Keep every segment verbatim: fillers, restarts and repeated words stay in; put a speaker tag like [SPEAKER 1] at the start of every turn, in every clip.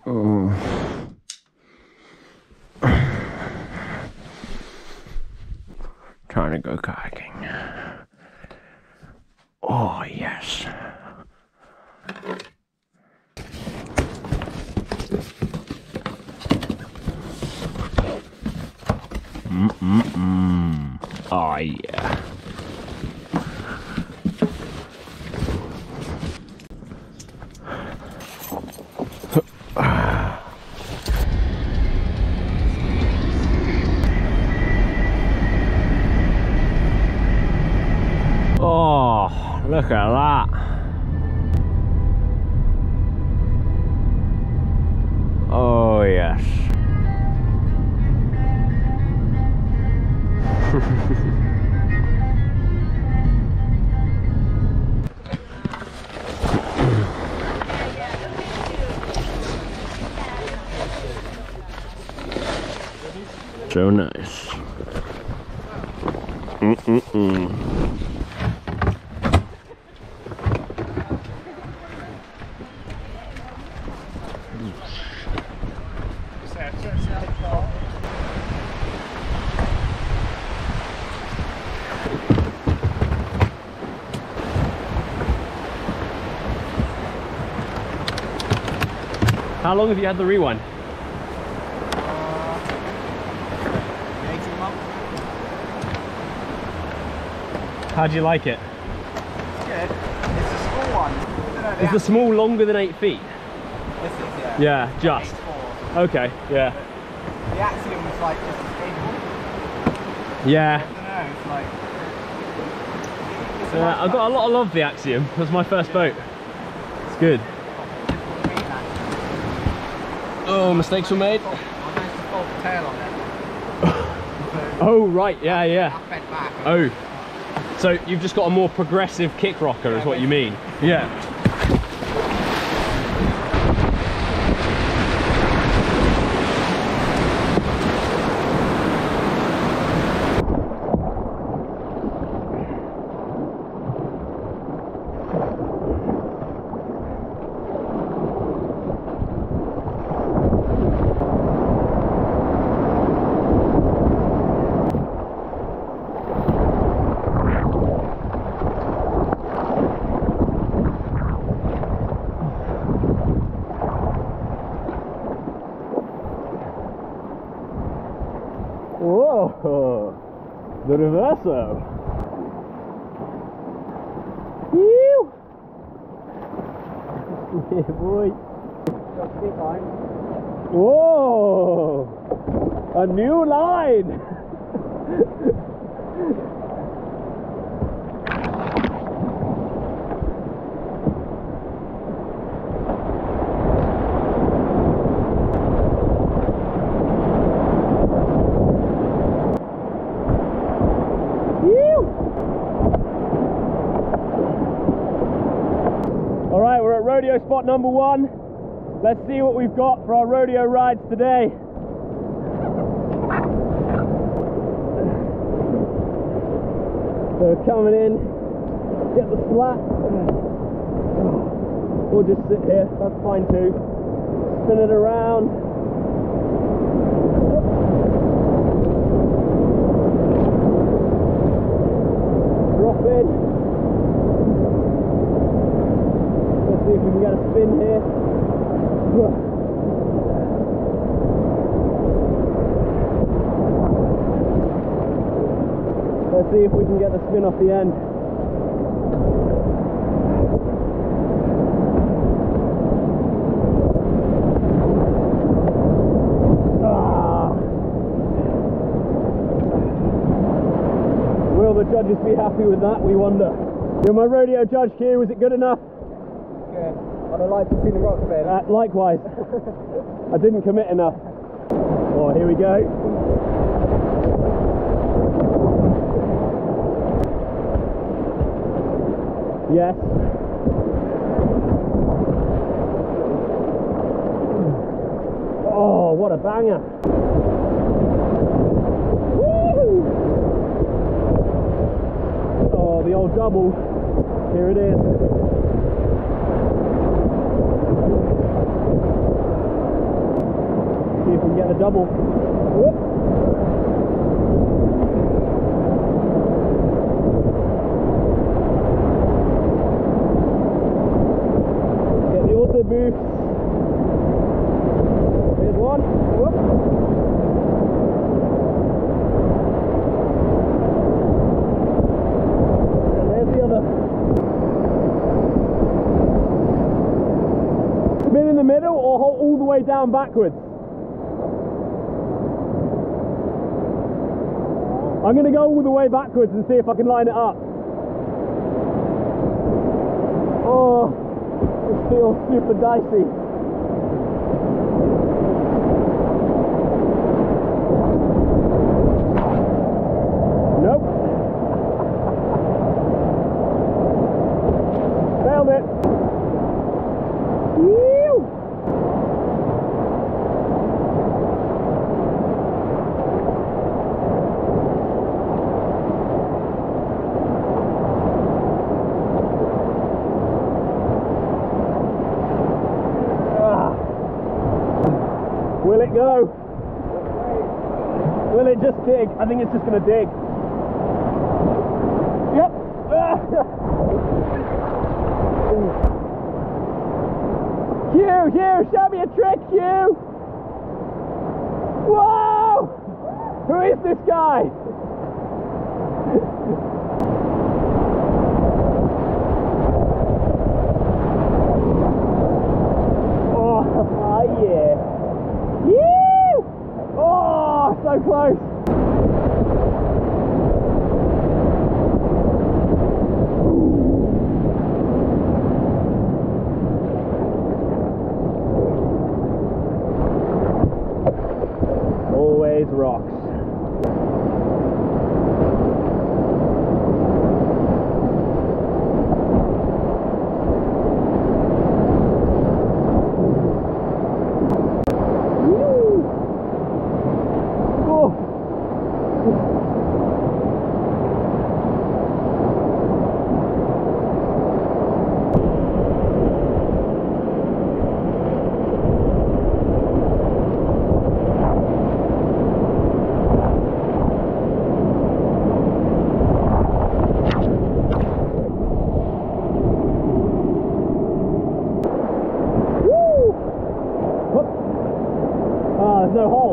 [SPEAKER 1] Oh. Trying to go kayaking. Oh, yes. Mm-mm-mm. Oh, yeah. Oh, look at that. Oh, yes. So nice. Mm-mm-mm.
[SPEAKER 2] How long have you had the rewind?
[SPEAKER 3] Uh, eighteen months.
[SPEAKER 2] How do you like it?
[SPEAKER 3] It's good. It's a small one. I don't know,
[SPEAKER 2] Is the small longer than eight feet?
[SPEAKER 3] This is, yeah.
[SPEAKER 2] Yeah, just.
[SPEAKER 3] Eight four.
[SPEAKER 2] Okay, yeah.
[SPEAKER 3] But the Axiom was like just a skateboard.
[SPEAKER 2] Yeah.
[SPEAKER 3] I don't know, it's like... It's
[SPEAKER 2] Uh,
[SPEAKER 3] nice
[SPEAKER 2] I've got a lot of love for the Axiom. It was my first boat. It's good. Oh, mistakes were made.
[SPEAKER 3] I managed to fold the tail on it.
[SPEAKER 2] Oh, right, yeah, yeah.
[SPEAKER 3] I bent back.
[SPEAKER 2] Oh, so you've just got a more progressive kick rocker is what you mean? Yeah. Whoa, the reverso. Whew. Yeah, boy. Whoa, a new line. Alright, we're at rodeo spot number one. Let's see what we've got for our rodeo rides today. So coming in, get the splat. We'll just sit here, that's fine too. Spin it around. Drop in. Let's see if we can get a spin here. Let's see if we can get the spin off the end. Ah. Will the judges be happy with that, we wonder. You're my rodeo judge, Hugh, was it good enough?
[SPEAKER 3] Good. I'd have liked to see the rock spin.
[SPEAKER 2] Uh, likewise. I didn't commit enough. Oh, here we go. Yes. Oh, what a banger. Woo! Oh, the old double. Here it is. the double. Whoop. Get the auto boost. Here's one. Whoop. And there's the other. Spin in the middle or hold all the way down backwards. I'm going to go all the way backwards and see if I can line it up. Oh, this feels super dicey. Nope. Failed it. Ew. Will it go? Will it just dig? I think it's just going to dig. Yep. Hugh, Hugh, show me a trick, Hugh. Whoa! Who is this guy? Oh, yeah. Woo! Oh, so close. Always rocks. There's no hole.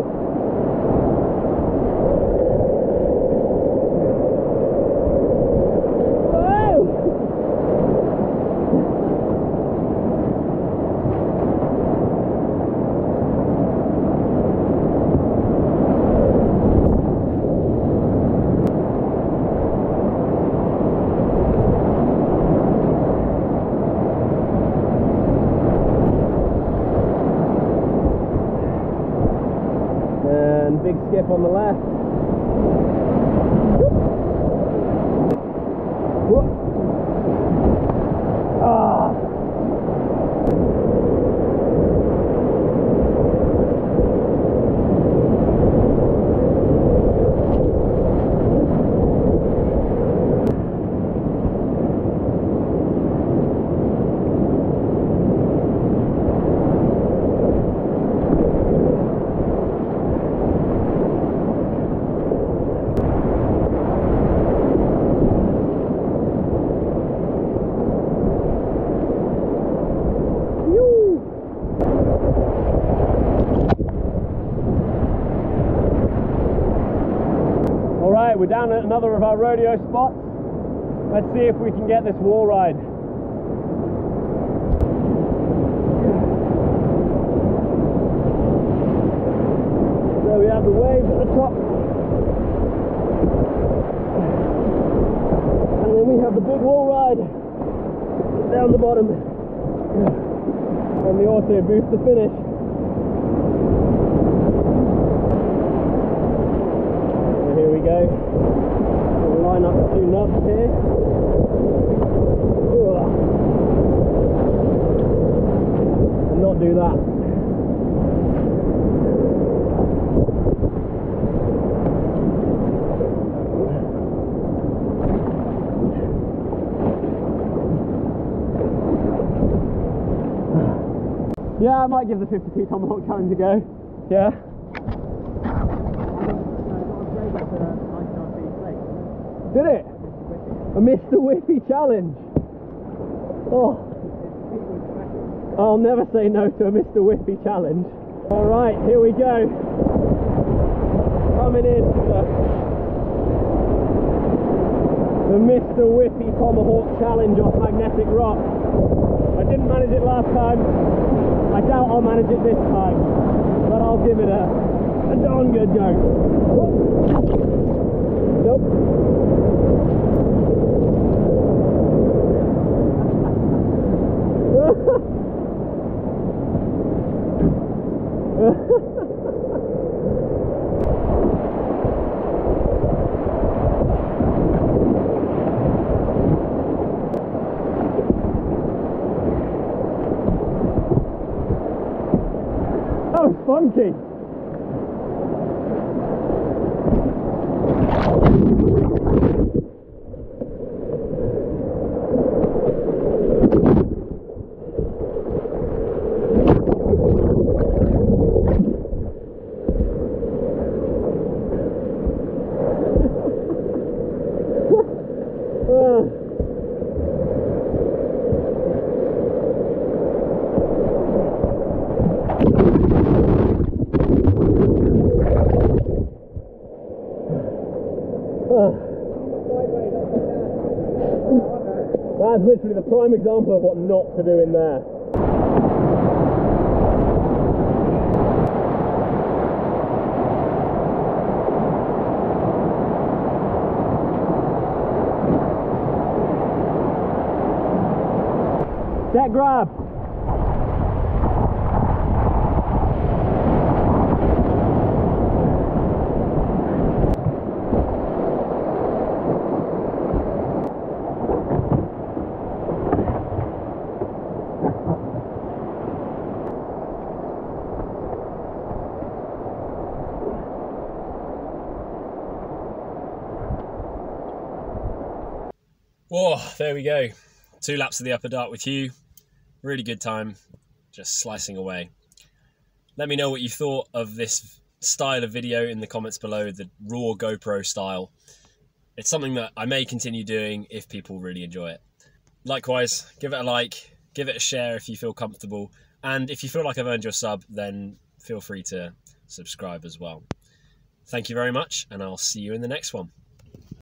[SPEAKER 2] Big skip on the left. Whoop. Ah. Alright, we're down at another of our rodeo spots. Let's see if we can get this wall ride. So we have the waves at the top. And then we have the big wall ride down the bottom. And the auto boost to finish. Here we go. We'll line up the two knobs here. And not do that. Yeah, I might give the fifty-two Tomahawk challenge a go. Yeah. Did it? A Mister Whippy challenge. Oh, I'll never say no to a Mister Whippy challenge. All right, here we go. Coming in the, the Mister Whippy Tomahawk challenge off magnetic rock. I didn't manage it last time. I doubt I'll manage it this time, but I'll give it a, a darn good go. Nope. That was funky. That's literally the prime example of what not to do in there. Set grab.
[SPEAKER 4] Whoa, there we go. Two laps of the upper dart with Hugh. Really good time, just slicing away. Let me know what you thought of this style of video in the comments below, the raw GoPro style. It's something that I may continue doing if people really enjoy it. Likewise, give it a like, give it a share if you feel comfortable, and if you feel like I've earned your sub, then feel free to subscribe as well. Thank you very much, and I'll see you in the next one.